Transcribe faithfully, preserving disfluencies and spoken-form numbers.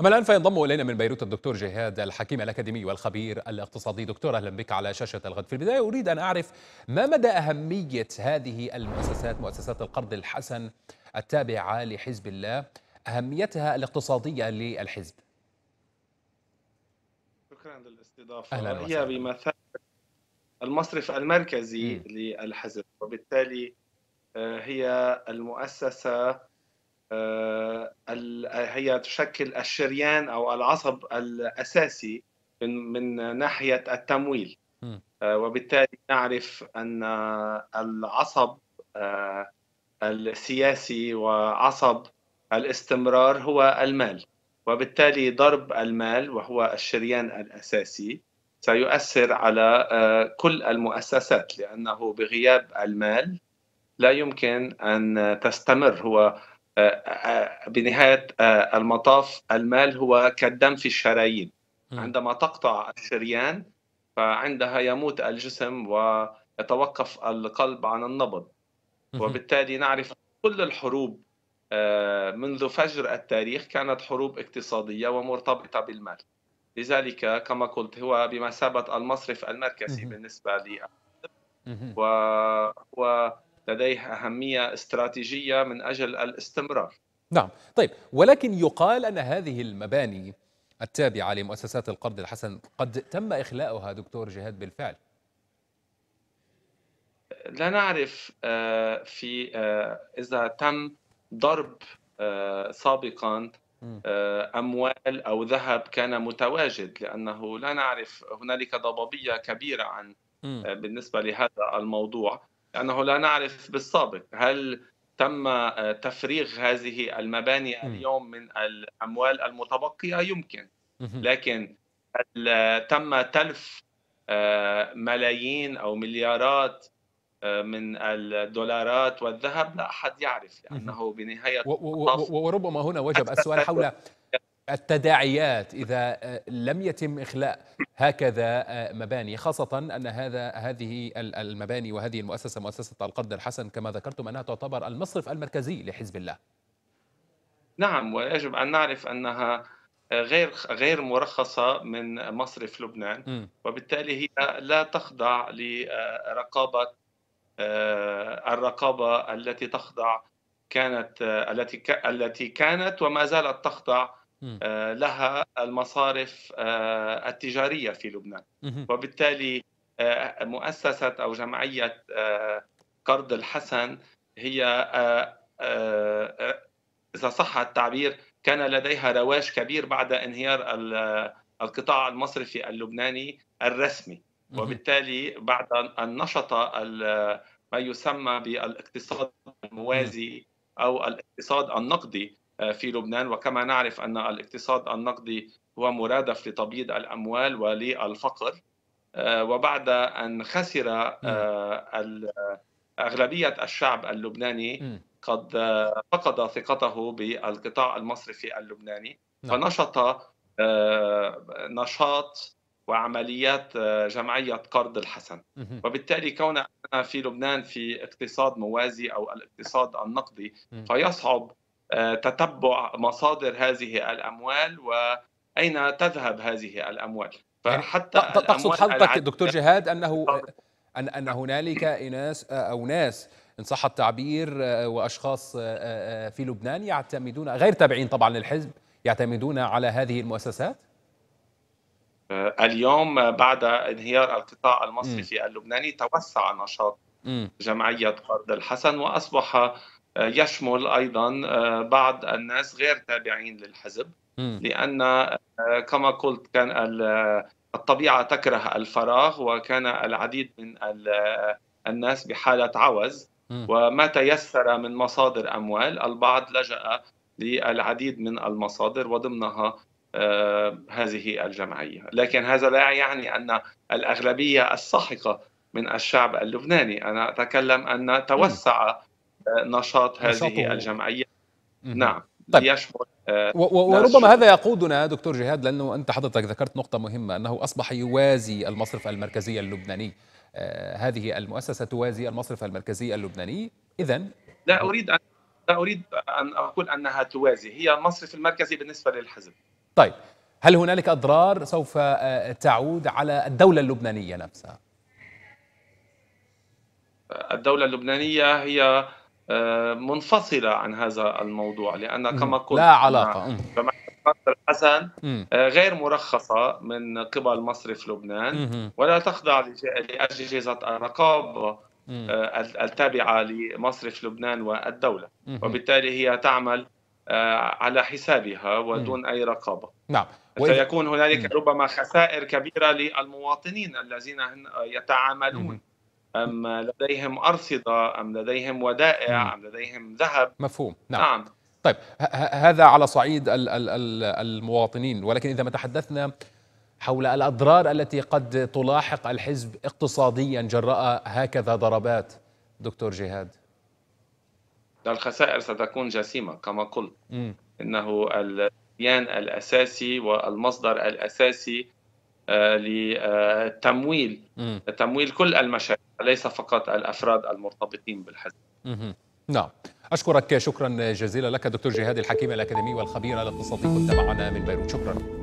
أما الآن فينضم إلينا من بيروت الدكتور جهاد الحكيم الأكاديمي والخبير الاقتصادي. دكتور أهلا بك على شاشة الغد. في البداية أريد أن أعرف ما مدى أهمية هذه المؤسسات، مؤسسات القرض الحسن التابعة لحزب الله، أهميتها الاقتصادية للحزب. شكرا أهلا للاستضافة. هي وسهلا. بمثابة المصرف المركزي مم. للحزب، وبالتالي آه، هي المؤسسة، آه، ال- هي تشكل الشريان أو العصب الأساسي من من ناحية التمويل. مم. آه، وبالتالي نعرف أن العصب آه، السياسي وعصب الاستمرار هو المال، وبالتالي ضرب المال وهو الشريان الأساسي سيؤثر على آه، كل المؤسسات، لأنه بغياب المال لا يمكن أن تستمر. هو آه، آه، بنهاية آه، المطاف المال هو كالدم في الشرايين. مم. عندما تقطع الشريان فعندها يموت الجسم ويتوقف القلب عن النبض. مم. وبالتالي نعرف كل الحروب آه، منذ فجر التاريخ كانت حروب اقتصادية ومرتبطة بالمال. لذلك كما قلت هو بمثابة المصرف المركزي مم. بالنسبة لي، مم. وهو لديه أهمية استراتيجية من أجل الاستمرار. نعم، طيب، ولكن يقال أن هذه المباني التابعة لمؤسسات القرض الحسن قد تم إخلاؤها دكتور جهاد بالفعل. لا نعرف آه، في آه، إذا تم ضرب آه، سابقا مم. آه، أموال أو ذهب كان متواجد، لأنه لا نعرف. هنالك ضبابية كبيرة عن مم. آه، بالنسبة لهذا الموضوع، لأنه لا نعرف بالسابق هل تم آه، تفريغ هذه المباني مم. اليوم من الأموال المتبقية. يمكن، مم. لكن هل تم تلف آه، ملايين أو مليارات آه، من الدولارات والذهب؟ لا أحد يعرف، مم. لأنه بنهاية و- و- المطاف و- وربما هنا وجب أكثر السؤال هذا. حول التداعيات إذا آه، لم يتم إخلاء هكذا آه، مباني، خاصة أن هذا هذه ال- المباني وهذه المؤسسة، مؤسسة القرض الحسن كما ذكرتم أنها تعتبر المصرف المركزي لحزب الله. نعم، ويجب أن نعرف أنها غير غير مرخصة من مصرف لبنان، مم. وبالتالي هي لا تخضع لرقابة الرقابة التي تخضع كانت التي ك- التي كانت وما زالت تخضع مم. آه، لها المصارف آه، التجارية في لبنان. مم. وبالتالي آه، مؤسسة أو جمعية آه، قرض الحسن هي آه، آه، إذا صح التعبير كان لديها رواج كبير بعد انهيار ال- القطاع المصرفي اللبناني الرسمي. مم. وبالتالي بعد أن نشط ال- ما يسمى بالاقتصاد مم. الموازي أو الاقتصاد النقدي آه، في لبنان، وكما نعرف أن الاقتصاد النقدي هو مرادف لتبييض الأموال وللفقر. آه، وبعد أن خسر مم. آه، ال- أغلبية الشعب اللبناني مم. قد آه، فقد ثقته بالقطاع المصرفي اللبناني، نعم. فنشط آه، نشاط وعمليات آه، جمعية قرض الحسن. مم. وبالتالي كوننا في لبنان في اقتصاد موازي أو الاقتصاد النقدي، مم. فيصعب آه، تتبع مصادر هذه الأموال وأين تذهب هذه الأموال. يعني فحتى ت- ت- تقصد الأموال حضرتك دكتور العادية جهاد أنه أن أن هنالك ناس أو ناس إن صح التعبير وأشخاص في لبنان يعتمدون، غير تابعين طبعا للحزب، يعتمدون على هذه المؤسسات؟ اليوم بعد انهيار القطاع امم المصرفي اللبناني توسع نشاط امم جمعية قرض الحسن، وأصبح يشمل أيضا بعض الناس غير تابعين للحزب، امم لأن كما قلت كان الطبيعة تكره الفراغ، وكان العديد من الناس بحالة عوز، وما تيسر من مصادر أموال البعض لجأ للعديد من المصادر وضمنها آه، هذه الجمعية. لكن هذا لا يعني أن الأغلبية الساحقة من الشعب اللبناني. أنا أتكلم أن امم توسع آه، نشاط هذه نشاطه. الجمعية. مهم. نعم، طيب، ليشمل آه، و- و- ناس وربما شغل. هذا يقودنا دكتور جهاد، لأنه أنت حضرتك ذكرت نقطة مهمة أنه أصبح يوازي المصرف المركزي اللبناني. آه هذه المؤسسة توازي المصرف المركزي اللبناني إذن. لا أريد أن لا أريد أن أقول أنها توازي، هي المصرف المركزي بالنسبة للحزب. طيب، هل هنالك أضرار سوف آه، تعود على الدولة اللبنانية نفسها؟ الدولة اللبنانية هي آه، منفصلة عن هذا الموضوع، لأن مم. كما قلت لا أن علاقة. مم. جماعة قصر الحسن مم. آه، غير مرخصة من قبل مصرف لبنان، مم. ولا تخضع لج- لأجهزة الرقابة مم. آه، التابعة لمصرف لبنان والدولة، مم. وبالتالي هي تعمل آه، على حسابها مم. ودون أي رقابة. نعم. وإذا سيكون مم. هنالك ربما خسائر كبيرة للمواطنين الذين هن- مم. يتعاملون، أم لديهم أرصدة، أم لديهم مم. ودائع، أم لديهم ذهب. مفهوم. نعم. نعم. طيب، ه- ه- هذا على صعيد ال- ال- ال- المواطنين، ولكن إذا ما تحدثنا حول الأضرار التي قد تلاحق الحزب اقتصاديا جراء هكذا ضربات، دكتور جهاد. الخسائر ستكون جسيمة كما قلت، مم. إنه الكيان الأساسي والمصدر الأساسي آه، لتمويل مم. تمويل كل المشاريع، ليس فقط الأفراد المرتبطين بالحزب. مم. نعم. أشكرك شكرا جزيلا لك دكتور جهاد الحكيم الأكاديمي والخبير الاقتصادي، كنت معنا من بيروت. شكرا.